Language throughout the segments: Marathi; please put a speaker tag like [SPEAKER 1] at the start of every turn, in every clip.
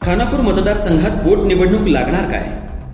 [SPEAKER 1] खानापूर मतदारसंघात पोटनिवडणूक लागणार काय?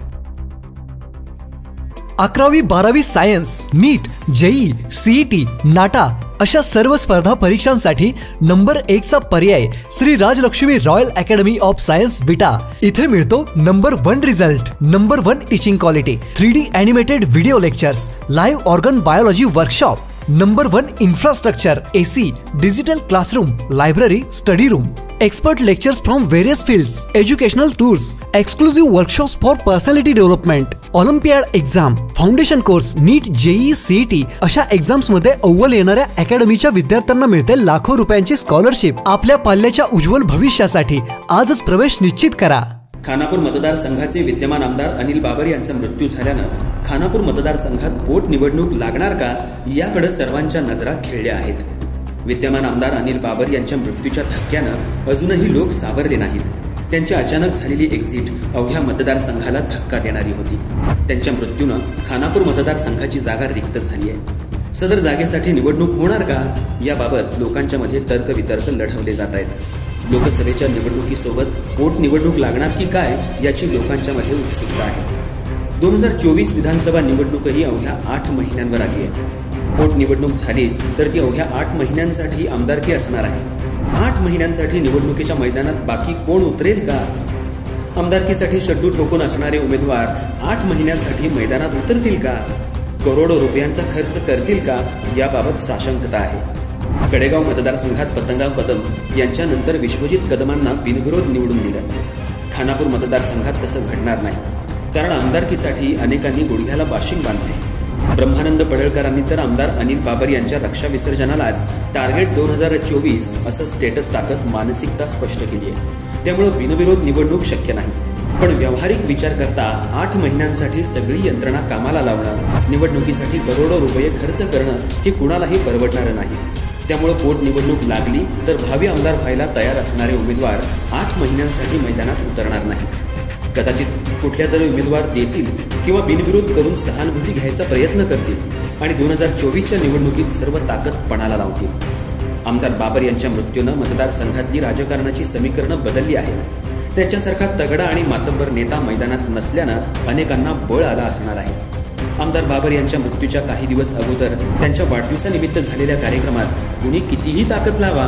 [SPEAKER 2] 11वी 12वी science, NEET, JEE, CET, NATA अशा सर्व स्पर्धा परीक्षांसाठी नंबर 1 चा पर्याय Shri Rajlakshmi royal academy of science Vita. इथे मिळतो number 1 result, number 1 teaching quality, 3D animated video lectures, live organ biology workshop, number 1 infrastructure, AC, digital classroom, library, study room, expert lectures from various fields, educational tools, exclusive workshops for personality development, Olympiad exam, foundation course, NEET, JEE, CET अशा एक्झाम्स मध्ये अव्वल येणाऱ्या अकॅडमीच्या विद्यार्थ्यांना मिळते लाखो रुपयांची स्कॉलरशिप। आपल्या पाल्याच्या उज्ज्वल भविष्यासाठी आजच प्रवेश निश्चित करा।
[SPEAKER 1] खानापूर मतदारसंघाचे विद्यमान आमदार अनिल बाबर यांचा मृत्यू झाल्यानं खानापूर मतदारसंघात पोटनिवडणूक लागणार का याकडे सर्वांच्या नजरा खिळल्या आहेत। विद्यमान आमदार अनिल बाबर यांच्या मृत्यूच्या धक्क्यानं अजूनही लोक सावरले नाहीत। त्यांची अचानक झालेली एक्झिट अवघ्या मतदारसंघाला धक्का देणारी होती। त्यांच्या मृत्यूनं खानापूर मतदारसंघाची जागा रिक्त झाली आहे। सदर जागेसाठी निवडणूक होणार का याबाबत लोकांच्या मध्ये तर्कवितर्क लढवले जात आहेत। लोकसभेच्या निवडणुकीसोबत पोटनिवडणूक लागणार की काय याची लोकांच्या मध्ये उत्सुकता आहे। 2024 विधानसभा निवडणूकही अवघ्या 8 महिन्यांवर आली आहे। पोटनिवडणूक झालीच तर ती अवघ्या 8 महिन्यांसाठी आमदारकी असणार आहे। 8 महिन्यांसाठी निवडणुकीच्या मैदानात बाकी कोण उतरेल का? आमदारकीसाठी शड्डू ठोकून असणारे उमेदवार 8 महिन्यांसाठी मैदानात उतरतील का? करोडो रुपयांचा खर्च करतील का याबाबत साशंकता आहे। कडेगाव मतदारसंघात पतंगराव कदम यांच्यानंतर विश्वजित कदमांना बिनविरोध निवडून दिलं। खानापूर मतदारसंघात तसं घडणार नाही, कारण आमदारकीसाठी अनेकांनी गुडघ्याला बाशिंग बांधले। ब्रह्मानंद पडळकरांनी तर आमदार अनिल बाबर यांच्या रक्षा विसर्जनालाच टार्गेट 2024 असं स्टेटस टाकत मानसिकता स्पष्ट केली आहे। त्यामुळे बिनविरोध निवडणूक शक्य नाही। पण व्यावहारिक विचार करता 8 महिन्यांसाठी सगळी यंत्रणा कामाला लावणं, निवडणुकीसाठी करोडो रुपये खर्च करणं हे कुणालाही परवडणारं नाही। त्यामुळे पोटनिवडणूक लागली तर भावी आमदार व्हायला तयार असणारे उमेदवार 8 महिन्यांसाठी मैदानात उतरणार नाहीत। कदाचित कुठल्या तरी उमेदवार देतील किंवा बिनविरोध करून सहानुभूती घ्यायचा प्रयत्न करतील आणि 2024च्या निवडणुकीत सर्व ताकद पणाला लावतील। आमदार बाबर यांच्या मृत्यूनं मतदारसंघातली राजकारणाची समीकरणं बदलली आहेत। त्यांच्यासारखा तगडा आणि मातब्बर नेता मैदानात नसल्यानं अनेकांना बळ आला असणार आहे। आमदार बाबर यांच्या मृत्यूच्या काही दिवस अगोदर त्यांच्या वाढदिवसानिमित्त झालेल्या कार्यक्रमात कुणी कितीही ताकद लावा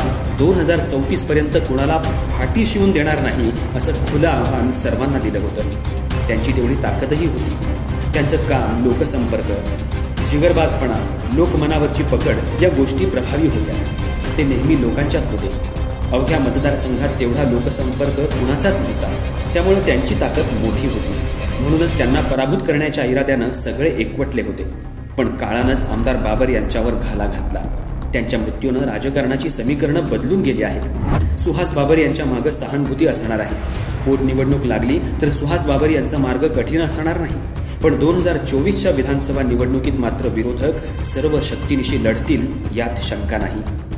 [SPEAKER 1] 2034 पर्यंत कुणाला फाटी शिवून देणार नाही असं खुलं आव्हान सर्वांना दिलं होतं। त्यांची तेवढी ताकदही होती। त्यांचं काम, लोकसंपर्क, जिगरबाजपणा, लोकमनावरची पकड या गोष्टी प्रभावी होत्या। ते नेहमी लोकांच्यात होते। अवघ्या मतदारसंघात तेवढा लोकसंपर्क कुणाचाच नव्हता। त्यामुळे त्यांची ताकद मोठी होती। म्हणूनच त्यांना पराभूत करण्याच्या इराद्यानं सगळे एकवटले होते। पण काळानंच आमदार बाबर यांच्यावर घाला घातला। त्यांच्या मृत्यूनं राजकारणाची समीकरणं बदलून गेली आहेत। सुहास बाबर यांच्या मागे सहानुभूती असणार आहे। पोटनिवडणूक लागली तर सुहास बाबर यांचा मार्ग कठीण असणार नाही, पण 2024च्या विधानसभा निवडणुकीत मात्र विरोधक सर्व शक्तीनिशी लढतील यात शंका नाही।